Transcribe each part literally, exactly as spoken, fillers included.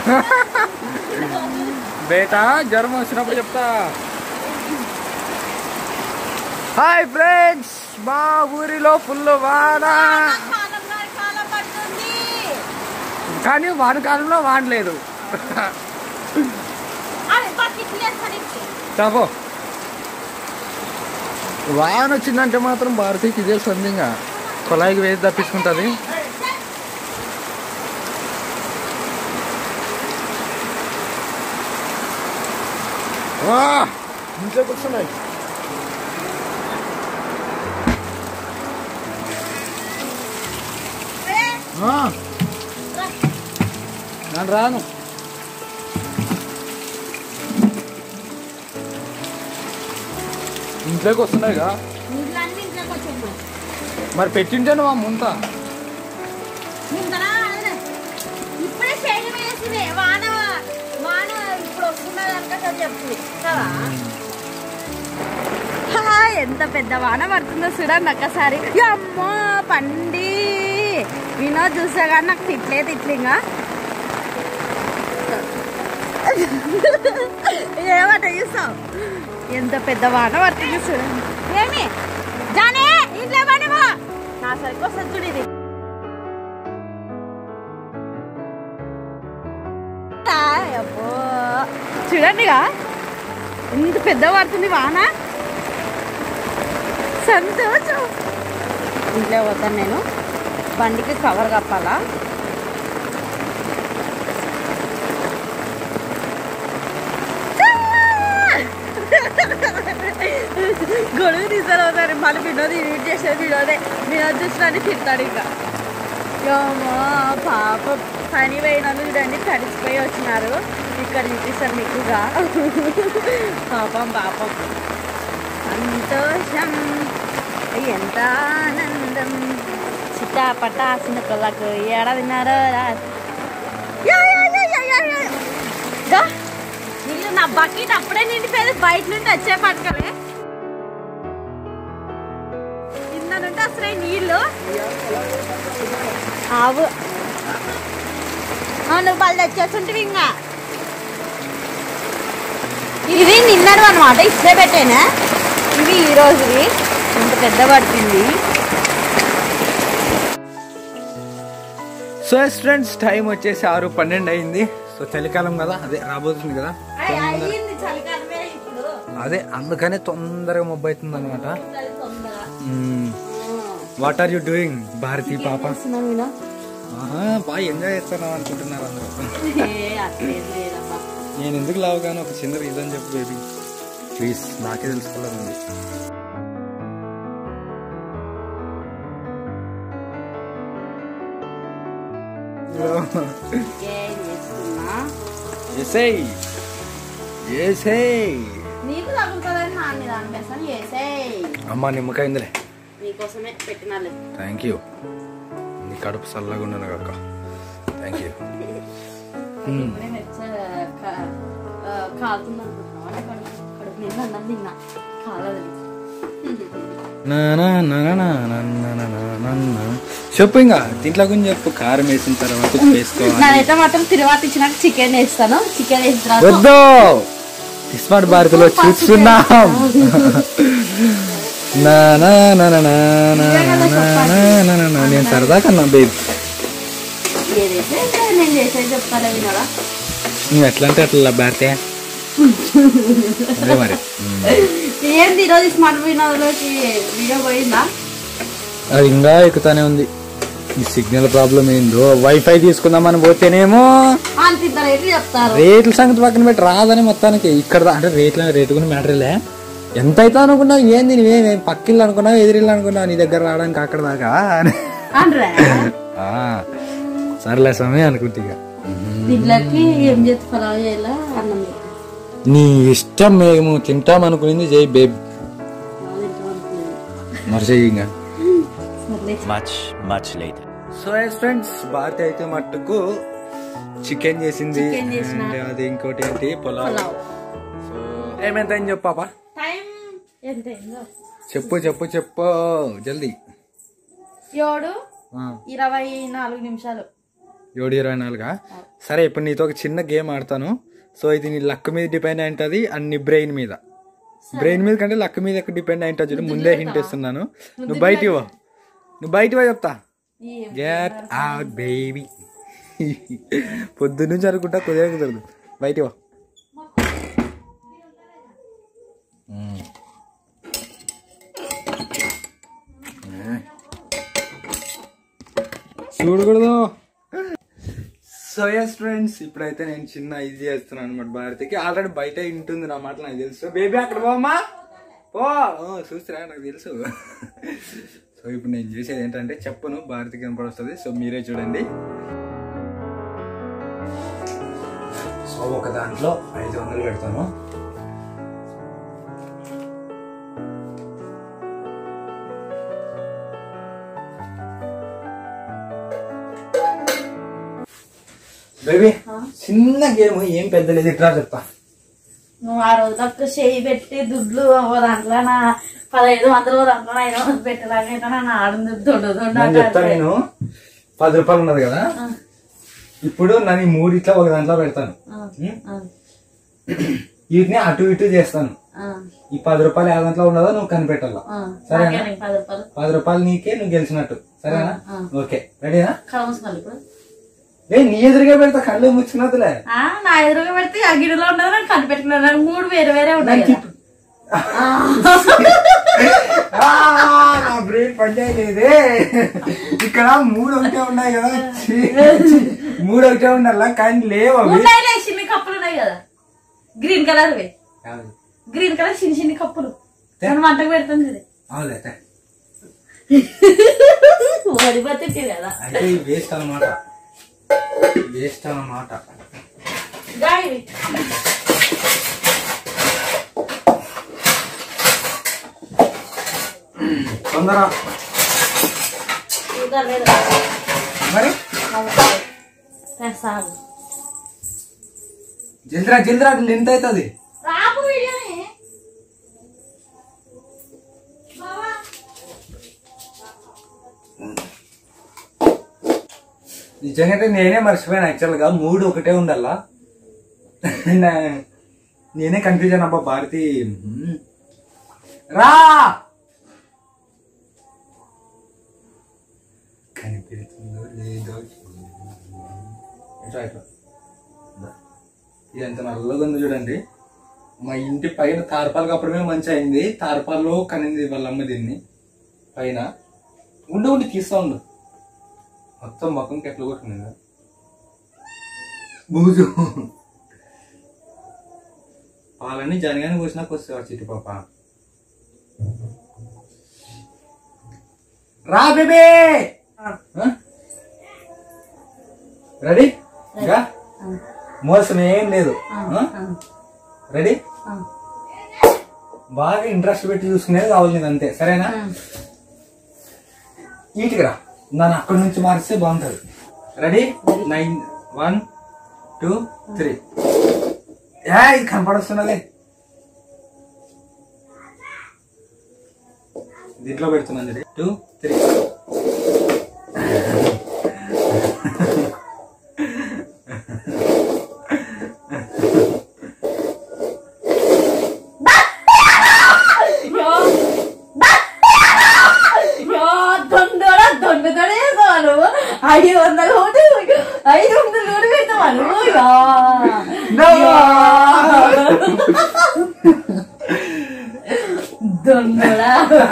బేటా జ్వరం వచ్చినప్పుడు చెప్తా. హాయ్ ఫ్రెండ్స్, మా ఊరిలో ఫుల్ వాన, కానీ వానకాలంలో వానలేదు. చాపో వాన వచ్చిందంటే మాత్రం భారతీకి ఇదే సందింగా కొలాయికి వేసి తప్పించుకుంటుంది. ఇంట్లోకి వస్తున్నాయి. నేను రాను. ఇంట్లోకి వస్తున్నాయిగా మరి పెట్టింటే నువ్వు ఆ ముంత ఎంత పెద్ద వాన పడుతుందో చూడండి ఒక్కసారి. అమ్మో పండి వినోద్ చూసా కానీ నాకు తిట్లే తిట్లింగా ఏమంట చూస్తావు. ఎంత పెద్ద వాన పడుతుంది చూడండి. ఏమి జానే ఇంట్లో పడేమో నా సరికి వస్తుంది చూడు. ఇది అబ్బో చూడండిగా ఎంత పెద్ద పడుతుంది వాన. సంతోషం. ఇంట్లో పోతాను నేను. బండికి కవర్ కప్పాలా. గొడుగు తీసుకురావుతారు మళ్ళీ వినోద్ యూజ్ చేసేది. వినోదే వినోద్ చూసినని తింటాడు. ఇంకా ఏమో పాప పని పోయినాను చూడండి తడిసిపోయి వచ్చినారు. ఇక్కడ చూపిస్తారు మీకుగా. పాపం పాపం. సంతోషం ఎంత ఆనందం. చిట్టా పట్టా చిన్నపిల్లకు ఏడాదిన్నారో నీళ్ళు నా బకెట్ అప్పుడే నిండిపోయేది. బయట నుండి వచ్చే పట్టుకలే కింద నుండి వస్తున్నాయి నీళ్ళు. ఆవు నువ్వు వాళ్ళు తెచ్చేస్తుంటే ఇంకా ఇది నిన్నడు అనమాట. ఇప్పుడే పెట్టానా ఇవి ఈ రోజువి. ఇంత పెద్ద పడుతుంది. సో ఫ్రెండ్స్ టైం వచ్చేసి ఆరు పన్నెండు అయింది. సో చలికాలం కదా, అదే రాబోతుంది కదా, అదే అందుకనే తొందరగా మబ్బు అవుతుంది అనమాట. What are you doing Bharati పాప? బాగా ఎంజాయ్ చేస్తున్నావు అనుకుంటున్నారు అందరూ. నేను ఎందుకు లావుగాను ఒక చిన్న రీజన్ చెప్పు బేబీ ప్లీజ్, నాకే తెలుసుకోవాలండి. అమ్మా నిమ్మకాయ ఇందులే థ్యాంక్ యూ. నీ కడుపు చల్లగా ఉన్నాను కాక థ్యాంక్ యూ. చెప్పు ఇంకా దీంట్లో గురించి చెప్పు. కారం వేసిన తర్వాత వేసుకోవాలి. మాత్రం తిరువాత ఇచ్చినాక చికెన్ వేస్తాను. చికెన్ వేసిన వద్దు స్మార్ట్ భారతిలో చూస్తున్నాం. నేను సరదా కన్నా బేబీ నేను చేసేది చెప్తాను వినోదా. నువ్వు ఎట్లా అంటే అట్లా భారతే అదే మరి. ఏంది ఈరోజు స్మార్ట్ వినోద్లోకి వీడియో పోయిందా? అది ఇంకా ఎక్కుతానే ఉంది. ఈ సిగ్నల్ ప్రాబ్లం ఏందో. వైఫై తీసుకుందామని పోతేనేమో రేట్ల సంగతి పక్కన పెట్టి రాదని మొత్తానికి ఇక్కడ అంటే రేట్ల రేటు కూడా మ్యాటర్లే. ఎంత అవుతా అనుకున్నావు ఏంది నువ్వేం పక్కిళ్ళు అనుకున్నావు ఎదిరిల్లు అనుకున్నావు నీ దగ్గర రావడానికి అక్కడ దాకా. సర్లే సమయం అనుకుంటే ఇక నీ ఇష్టం. మేము తింటాం అనుకునేది చేయి బేబీ. మరి చెయ్యి ఇంకా. సో ఫ్రెండ్స్ భారతి అయితే మట్టుకు చికెన్ చేసింది. అది ఇంకోటి ఏంటి పులావ్. సో ఏమెంత అని చెప్పు పాప. చెప్పు చెప్పు చెప్పు జల్దీ. ఏడు ఇరవై నాలుగు నిమిషాలు ఏడు ఇరవై నాలుగా సరే ఇప్పుడు నీతో ఒక చిన్న గేమ్ ఆడతాను. సో ఇది నీ లక్ మీద డిపెండ్ అయి ఉంటుంది అండ్ నీ బ్రెయిన్ మీద. బ్రెయిన్ మీద కంటే లక్ మీద ఎక్కువ డిపెండ్ అయి ఉంటుంది చూడు. ముందే హింట్ ఇస్తున్నాను. నువ్వు బయట ఇవ్వ నువ్వు బయట ఇవ్వ చెప్తా. Get out baby. పొద్దు నుంచి అనుకుంటా కుదిరే కుదరదు. బయట ఇవ్వ. చూడకూడదు. సో ఎస్ ఫ్రెండ్స్ ఇప్పుడైతే నేను చిన్న ఇది చేస్తున్నాను అనమాట భారతికి. ఆల్రెడీ బయట ఇంటుంది నా మాట నాకు తెలుసు. బేబీ అక్కడ పోమ్మా పో చూస్తురా నాకు తెలుసు. సో ఇప్పుడు నేను చేసేది ఏంటంటే చెప్పను భారతికి కనపడొస్తుంది. సో మీరే చూడండి. సో ఒక దాంట్లో ఐదు వందలు పెడతాను. బేబీ చిన్న గేమ్ ఏం పెద్ద లేదు ఇట్లా చెప్తా. నువ్వు ఆ రోజు దాకా చేయి పెట్టి దుడ్లు దాంట్లో నా పదహైదు వందలు దాంట్లో ఐదు వందలు పెట్టేలాగైతే నన్ను ఆడుంది దొడ్డు దొడ్డు చెప్తా. నేను పది రూపాయలు ఉన్నది కదా, ఇప్పుడు నన్ను మూడు ఇట్లా ఒక దాంట్లో పెడతాను. వీటిని అటు ఇటు చేస్తాను. ఈ పది రూపాయలు ఏ దాంట్లో ఉన్నదో నువ్వు కనిపెట్టాల. సరేనా? పది రూపాయలు నీకే నువ్వు గెలిచినట్టు. సరేనా? ఓకే రెడీనా? నీ ఎదురుగా పెడతా కళ్ళు ముచ్చుకున్నదిలే. నా ఎదురుగా పెడితే ఆ గిడిలో ఉండదు కనిపెట్టుకున్నాను. మూడు వేరే వేరే ఉన్నాయి. నా బ్రెయిన్ పనిచేయలేదే. ఇక్కడ మూడు ఒకటే ఉన్నాయి కదా, మూడు ఒకటే ఉండాల కానీ లేవు. చిన్ని కప్పులు ఉన్నాయి కదా గ్రీన్ కలర్, గ్రీన్ కలర్ చిన్న చిన్ని కప్పులు వంటకు పెడుతుంది. ఓడిపోతుంది కదా. అంటే వేస్ట్ అన్నమాట, వేస్ట్ అన్నమాట. తొందర మరి జల్దిరా జల్దిరా ఎంత అవుతుంది? నిజంగా నేనే మర్చిపోయాను. యాక్చువల్ గా మూడు ఒకటే ఉండాలా. నేనే కన్ఫ్యూజన్ అబ్బా. భారతి రా కనిపెడుతుందో లేదో. ఇది ఎంత నల్లగా ఉంది చూడండి. మా ఇంటి పైన తార్పాలు కప్పడమే మంచి అయింది. తార్పాల్లో కనింది వాళ్ళమ్మ దీన్ని పైన. ఉండి ఉండి తీస్తా ఉండు. మొత్తం మొక్కకి ఎట్లా కొట్టింది బూజు. పాలన్నీ జనగానే పోసినాక వస్తావు చిట్టి పాప. రా బేబీ. రెడీ? ఇంకా మోసం ఏం లేదు. రెడీ? బాగా ఇంట్రెస్ట్ పెట్టి చూసుకునేది కావాలి నీకు అంతే. సరేనా? ఈటికి రా. నన్ను అక్కడి నుంచి మారిస్తే బాగుంటుంది. Ready? Nine one two three. ఏ ఇది కనపడుస్తున్నది. దీంట్లో పెడుతున్నాను. Two three. ఐదు వందలు ఐదు వందలు నూనె పెట్టాను. దొంగడా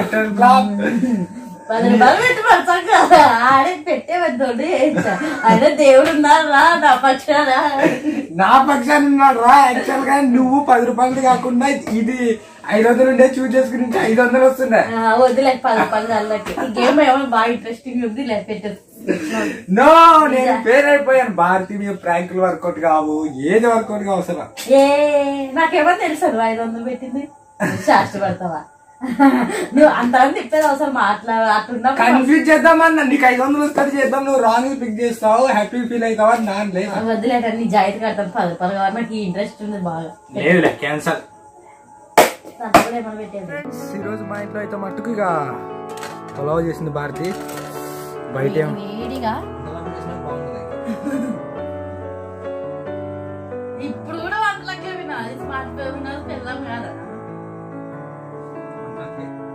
పది రూపాయలు పెట్టి పడతాం కదా. ఆడే పెట్టే దొడ్డు అయినా దేవుడు ఉన్నారా నా పక్షాన? నా పక్షాన ఉన్నాడు రా. యాక్చువల్ గా నువ్వు పది రూపాయలది కాకుండా ఇది ఐదు వందలు ఉండే చూస్ చేసుకుని ఐదు వందలు వస్తున్నాయి. వద్దులే పది రూపాయలు అల్లకి. గేమ్ ఏమో బాగా ఇంట్రెస్టింగ్ ఉంది. లే పెట్టదు. నో నేను ఫెయిల్ అయిపోయాను. భారతి మీద ప్రాంకులు వర్కౌట్ కావు, ఏది వర్కౌట్ కావు అసలు. ఏ నాకేమో తెలుసు ఐదు వందలు పెట్టింది. శాస్త్రపడతావా నువ్వు అంతమంది తిప్పేది అవసరం మాట్లాడు. అట్లా కన్ఫ్యూజ్ చేద్దామన్నా. నీకు ఐదు వందలు వస్తుంది చేద్దాం, నువ్వు రాంగ్ పిక్ చేస్తావు, హ్యాపీ ఫీల్ అవుతావా? నాన్న లేదు. వద్దులేట నీ జాయితీ కడతాను పది రూపాయలు కావాలి. నాకు ఇంట్రెస్ట్ ఉంది బాగా. లేదు క్యాన్సల్. పెట్టేది ఈ రోజు మా ఇంట్లో అయితే మట్టుకు ఇక పులావ్ చేసింది భారతి. బయట వేడిగా బాగుంటుంది. వినోద్ పెళ్ళాం కాదా అట్లా